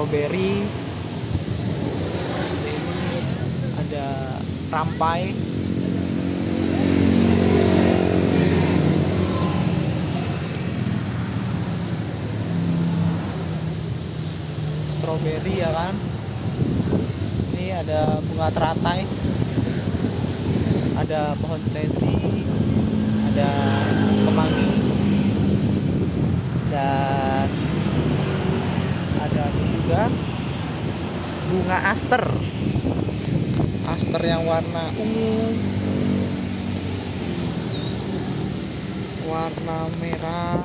stroberi, ada rampai, stroberi ya kan. Ini ada bunga teratai, ada pohon seledri, ada kemangi, dan ada juga bunga aster yang warna ungu, warna merah,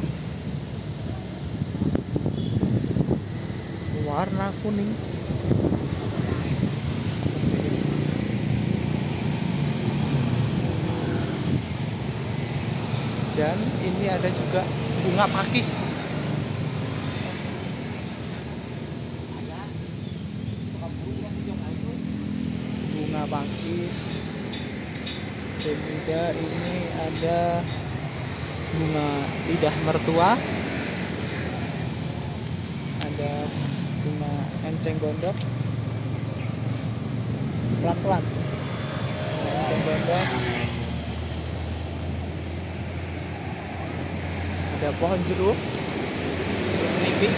warna kuning. Dan ini ada juga bunga pakis. Bunga pakis. Dan juga ini ada bunga lidah mertua. Ada bunga enceng gondok. Pelan-pelan. Enceng gondok. Ada pohon jeruk nipis.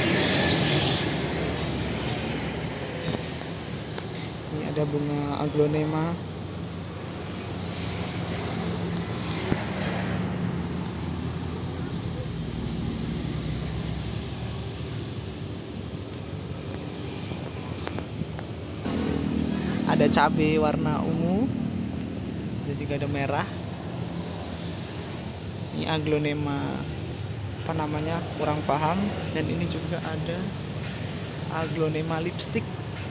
Ini ada bunga aglonema. Ada cabai warna ungu. Dan juga ada merah. Ini aglonema, apa namanya, kurang paham. Dan ini juga ada aglonema lipstick.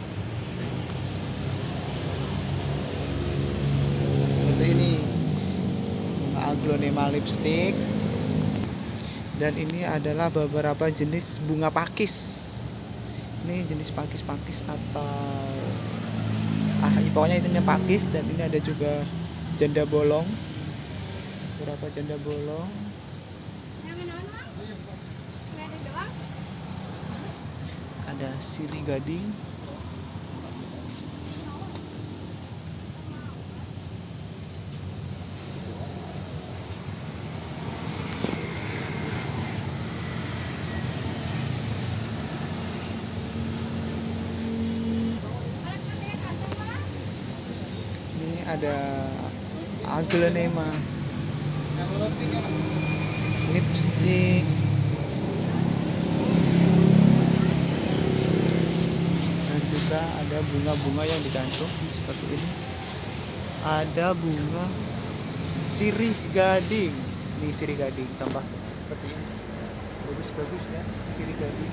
Seperti ini aglonema lipstick. Dan ini adalah beberapa jenis bunga pakis. Ini jenis pakis-pakis atau pokoknya intinya pakis. Dan ini ada juga janda bolong, beberapa janda bolong. Ada sirih gading. Ini ada aglonema lipstick. Dan juga ada bunga-bunga yang digantung seperti ini. Ada bunga sirih gading. Ini sirih gading tambah seperti ini. Bagus-bagus ya sirih gading.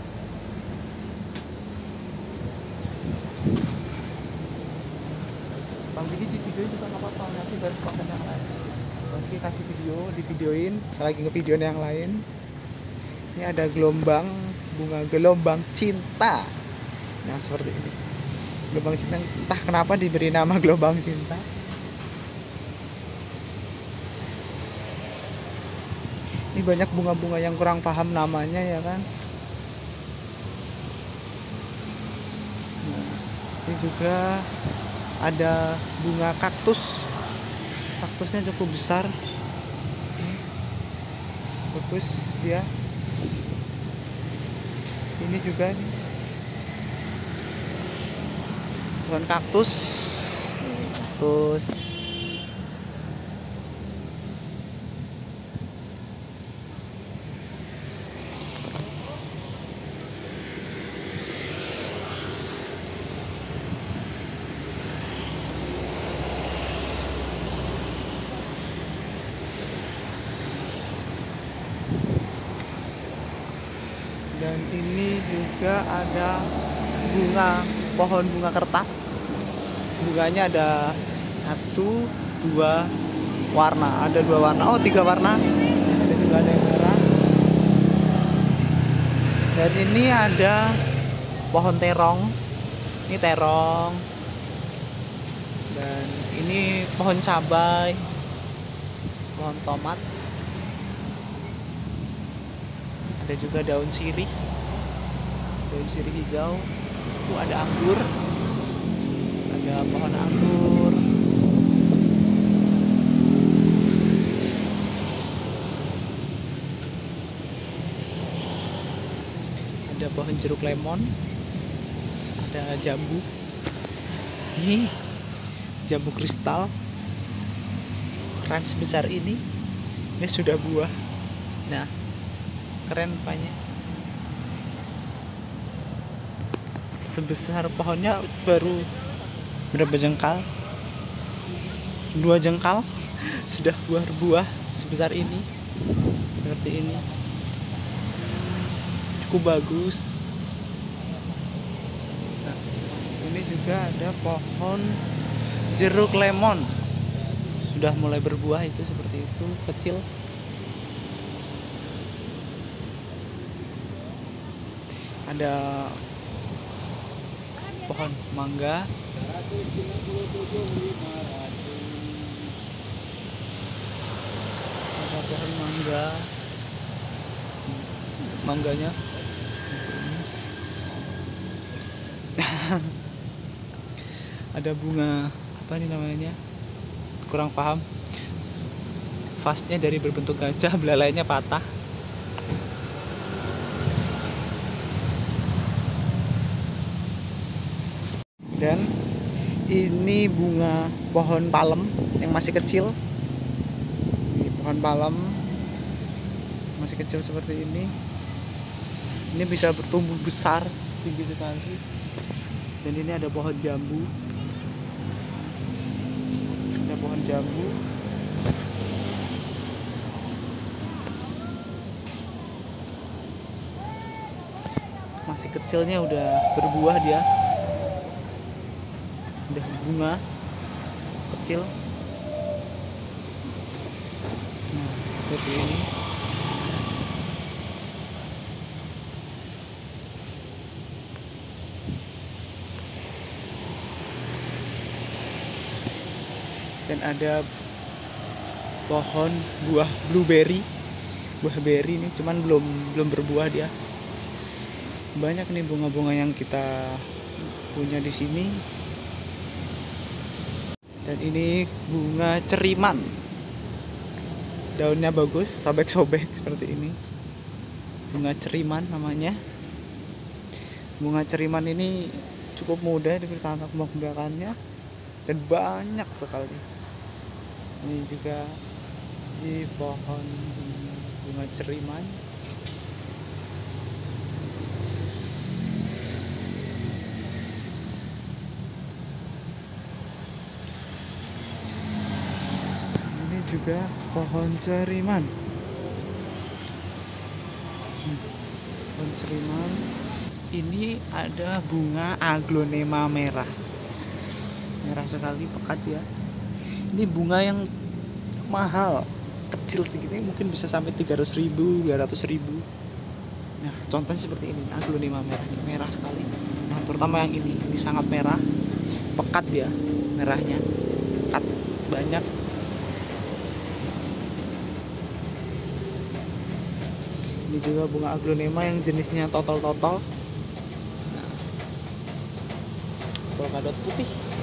Bang Bidi di video juga nggak apa-apa, nanti baru konten yang lain. Oke, kasih video, di videoin lagi ke video yang lain. Ini ada gelombang, bunga gelombang cinta. Nah seperti ini, gelombang cinta. Entah kenapa diberi nama gelombang cinta. Ini banyak bunga-bunga yang kurang paham namanya ya kan. Nah, ini juga ada bunga kaktus. Kaktusnya cukup besar. Bagus dia. Ini juga nih, pohon kaktus. Kaktus. Dan ini juga ada pohon bunga kertas. Bunganya ada 1, 2 warna. Ada 2 warna. Oh, 3 warna. Ada juga ada yang merah. Dan ini ada pohon terong. Ini terong. Dan ini pohon cabai. Pohon tomat. Ada juga daun sirih. Ada daun sirih hijau. Itu ada anggur, ada pohon anggur. Ada pohon jeruk lemon, ada jambu. Ini jambu kristal keren sebesar ini sudah buah. Nah, keren rupanya. Sebesar pohonnya baru berapa jengkal? 2 jengkal sudah buah sebesar ini, seperti ini. Cukup bagus. Nah, ini juga ada pohon jeruk lemon, sudah mulai berbuah, itu seperti itu, kecil. Ada pohon mangga, ada pohon mangga, mangganya. Ada bunga apa nih namanya, kurang paham. Vasnya dari berbentuk gajah, belalainya patah. Dan ini bunga pohon palem yang masih kecil. Ini pohon palem masih kecil seperti ini. Ini bisa bertumbuh besar, tinggi sekali. Dan ini ada pohon jambu. Ada pohon jambu. Masih kecilnya udah berbuah dia. Udah bunga kecil. Nah, seperti ini. Dan ada pohon buah blueberry, buah beri ini, cuman belum berbuah dia. Banyak nih bunga-bunga yang kita punya di sini. Dan ini bunga ceriman, daunnya bagus, sobek-sobek seperti ini. Bunga ceriman namanya. Bunga ceriman ini cukup mudah ditanam kembangkannya dan banyak sekali. Ini juga di pohon bunga ceriman. Ini juga pohon ceriman. Pohon ceriman. Ini ada bunga aglonema merah. Merah sekali, pekat ya. Ini bunga yang mahal, kecil segini mungkin bisa sampai 300.000, 200.000. Nah, contohnya seperti ini, aglonema merah, merah sekali. Nah, terutama yang ini sangat merah, pekat ya, merahnya, pekat banyak. Ini juga bunga aglonema yang jenisnya totol-totol. Nah, polkadot putih.